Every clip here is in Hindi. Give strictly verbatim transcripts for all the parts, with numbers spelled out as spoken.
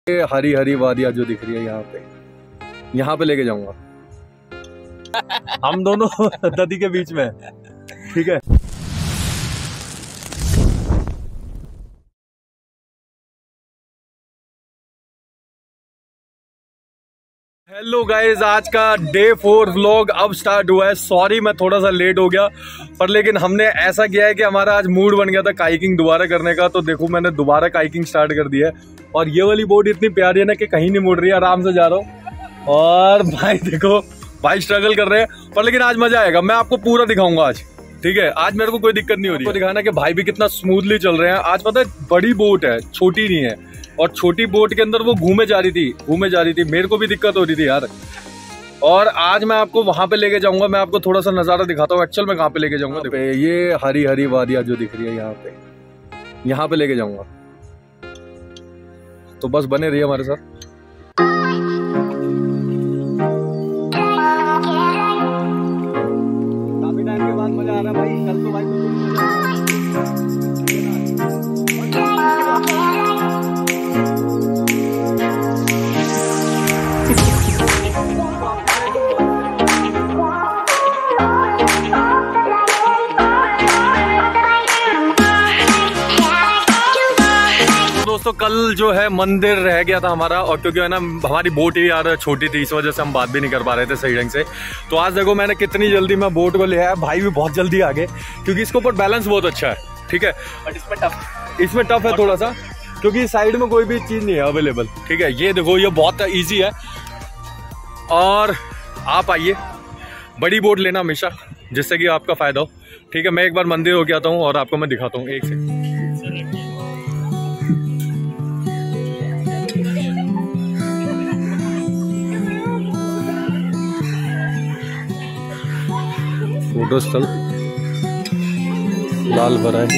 ये हरी हरी वादियाँ जो दिख रही है यहाँ पे, यहाँ पे लेके जाऊंगा। हम दोनों नदी के बीच में, ठीक है। हेलो गाइज, आज का डे फोर व्लॉग अब स्टार्ट हुआ है। सॉरी मैं थोड़ा सा लेट हो गया, पर लेकिन हमने ऐसा किया है कि हमारा आज मूड बन गया था काइकिंग दोबारा करने का। तो देखो मैंने दोबारा काइकिंग स्टार्ट कर दिया है और ये वाली बोट इतनी प्यारी है ना कि कहीं नहीं मुड़ रही है, आराम से जा रहा हूँ। और भाई देखो भाई स्ट्रगल कर रहे हैं, पर लेकिन आज मजा आएगा। मैं आपको पूरा दिखाऊंगा आज, ठीक है। आज मेरे को कोई दिक्कत नहीं हो रही है। दिखाना कि भाई भी कितना स्मूथली चल रहे हैं। आज पता है बड़ी बोट है, छोटी नहीं है, और छोटी बोट के अंदर वो घूमे जा रही थी घूमे जा रही थी मेरे को भी दिक्कत हो रही थी यार। और आज मैं आपको वहां पे लेके जाऊंगा। मैं आपको थोड़ा सा नजारा दिखाता हूँ एक्चुअल में कहाँ पे लेके जाऊंगा। देखो ये हरी हरी वादियाँ जो दिख रही है यहाँ पे, यहाँ पे लेके जाऊंगा। तो बस बने रहिए हमारे साथ। काफी टाइम के बाद मजा आ रहा है भाई। कल तो भाई दोस्तों कल जो है मंदिर रह गया था हमारा, और क्योंकि है ना हमारी बोट ही यार छोटी थी, इस वजह से हम बात भी नहीं कर पा रहे थे सही ढंग से। तो आज देखो मैंने कितनी जल्दी मैं बोट को ले आया। भाई भी बहुत जल्दी आ गए क्योंकि इसके ऊपर बैलेंस बहुत अच्छा है, ठीक है। बट इसमें टफ इसमें टफ है थोड़ा सा, क्योंकि साइड में कोई भी चीज नहीं है अवेलेबल, ठीक है। ये देखो ये बहुत ईजी है। और आप आइए, बड़ी बोट लेना हमेशा, जिससे कि आपका फायदा हो, ठीक है। मैं एक बार मंदिर होके आता हूँ और आपको मैं दिखाता हूँ। एक से फोटो स्थल लाल भरा है।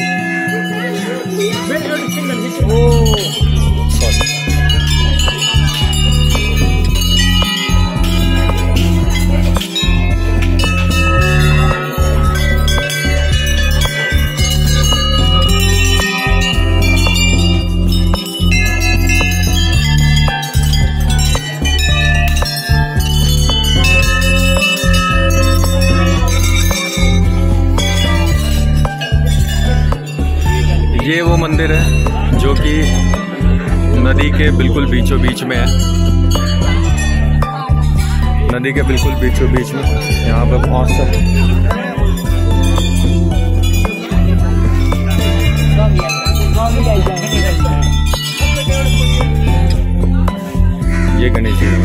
ये वो मंदिर है जो कि नदी के बिल्कुल बीचों बीच में है। नदी के बिल्कुल बीचों बीच में यहाँ पे पहुँच सकते। ये गणेश जी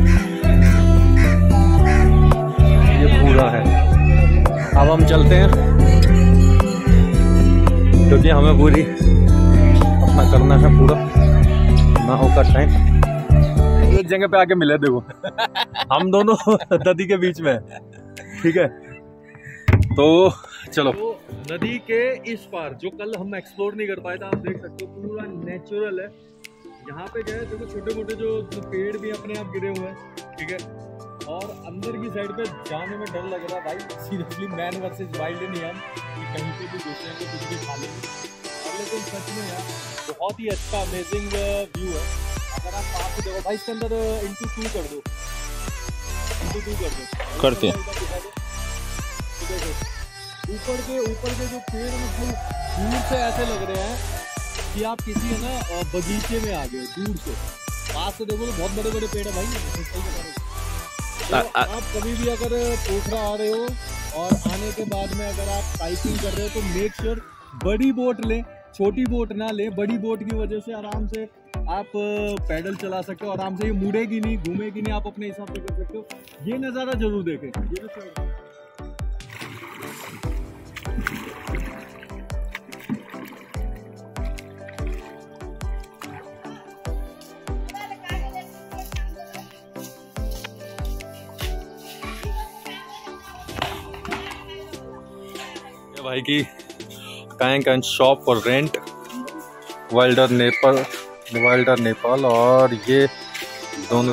ये पूरा है। अब हम चलते हैं क्योंकि हमें पूरी अपना करना है पूरा ना होकर टाइम। एक जगह पे आके मिले देखो हम दोनों नदी के बीच में, ठीक है। तो चलो तो नदी के इस पार जो कल हम एक्सप्लोर नहीं कर पाए थे, आप देख सकते हो पूरा नेचुरल है। यहाँ पे गए देखो छोटे मोटे जो, जो पेड़ भी अपने आप गिरे हुए हैं, ठीक है। और अंदर की साइड पे जाने में डर लग रहा है भाई, सीरियसली मैन वर्सेस वाइल्ड नहीं हम कि कहीं पे भी घुसेंगे कुछ भी खा लेंगे। लेकिन सच में यार बहुत ही अच्छा अमेजिंग व्यू है। अगर आप पास से देखो भाई, इसके अंदर इंटू टू कर दो, इंटू टू कर दो करते हैं। देखो ऊपर के ऊपर के जो पेड़ मतलब दूर से ऐसे लग रहे हैं कि आप किसी है ना बगीचे में आ गए दूर से। पास से देखो तो बहुत बड़े बड़े पेड़ है भाई। तो आप कभी भी अगर पोखरा आ रहे हो और आने के बाद में अगर आप काइकिंग कर रहे हो तो मेक श्योर बड़ी बोट लें, छोटी बोट ना लें। बड़ी बोट की वजह से आराम से आप पैडल चला सकते हो, आराम से ये मुड़ेगी नहीं, घूमेगी नहीं, आप अपने हिसाब से कर सकते हो। ये नज़ारा जरूर देखें। ये तो भाई की काइंग and shop for rent, wilder Nepal wilder Nepal और ये दोनों।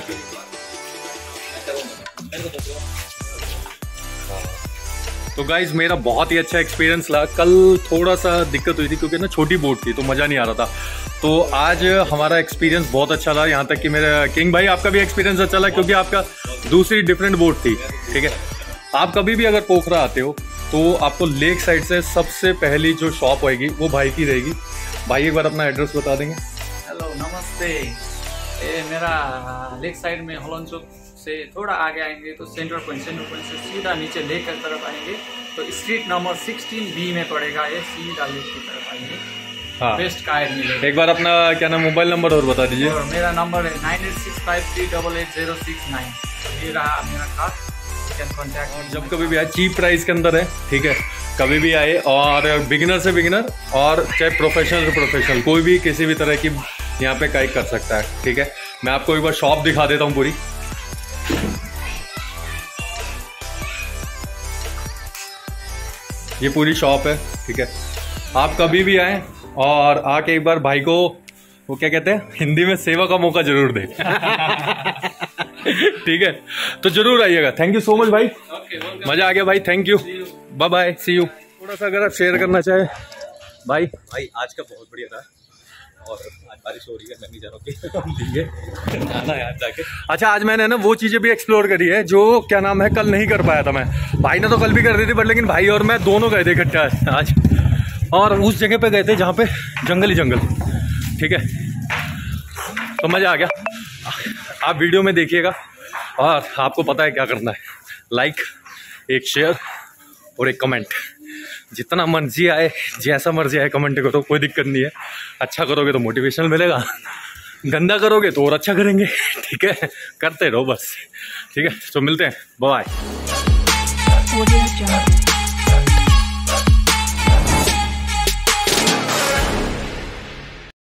तो गाइज मेरा बहुत ही अच्छा एक्सपीरियंस रहा। कल थोड़ा सा दिक्कत हुई थी क्योंकि ना छोटी बोट थी तो मज़ा नहीं आ रहा था, तो आज हमारा एक्सपीरियंस बहुत अच्छा रहा, यहाँ तक कि मेरा किंग भाई आपका भी एक्सपीरियंस अच्छा रहा क्योंकि आपका दूसरी डिफरेंट बोट थी। ठीक है, आप कभी भी अगर पोखरा आते हो तो आपको लेक साइड से सबसे पहली जो शॉप होएगी वो भाई की रहेगी। भाई एक बार अपना एड्रेस बता देंगे। हेलो नमस्ते, ये मेरा लेक साइड में हॉलन चौक से थोड़ा आगे आएंगे तो सेंटर पॉइंट सेंटर पॉइंट से सीधा नीचे लेक की तरफ आएंगे तो स्ट्रीट नंबर सिक्सटीन बी में पड़ेगा, ये सीधा लेक की तरफ आएंगे। हाँ, बेस्ट कायर मिलेगा। एक बार अपना क्या नाम मोबाइल नंबर और बता दीजिए। और मेरा नंबर है nine eight six five three double eight zero six nine. ये रहा मेरा खास कॉन्टैक्ट। और जब कभी भी आए चीप प्राइस के अंदर है, ठीक है, कभी भी आए और बिगिनर से बिगिनर और चाहे प्रोफेशनल से प्रोफेशनल कोई भी किसी भी तरह की यहाँ पे काइक कर सकता है। ठीक है, मैं आपको एक बार शॉप दिखा देता हूँ पूरी। ये पूरी शॉप है। ठीक है, आप कभी भी आए और आके एक बार भाई को वो क्या कहते हैं हिंदी में सेवा का मौका जरूर दे। ठीक है, तो जरूर आइएगा। थैंक यू सो मच भाई, मजा आ गया भाई, thank you, bye bye, see you. थोड़ा सा अगर आप शेयर करना चाहे भाई। भाई आज का बहुत बढ़िया था और आज बारिश हो रही है, मैं नहीं जा रहा हूँ यार जाके। अच्छा, आज मैंने ना वो चीजें भी एक्सप्लोर करी है जो क्या नाम है कल नहीं कर पाया था मैं। भाई ने तो कल भी कर दी थी बट लेकिन भाई और मैं दोनों गए थे इकट्ठा आज, और उस जगह पे गए थे जहाँ पे जंगल ही जंगल। ठीक है, तो मजा आ गया। आप वीडियो में देखिएगा और आपको पता है क्या करना है, लाइक, एक शेयर और एक कमेंट। जितना मर्जी आए जैसा मर्जी आए कमेंट करो, कोई दिक्कत नहीं है। अच्छा करोगे तो मोटिवेशन मिलेगा, गंदा करोगे तो और अच्छा करेंगे। ठीक है, करते रहो बस। ठीक है, तो मिलते हैं, बाय।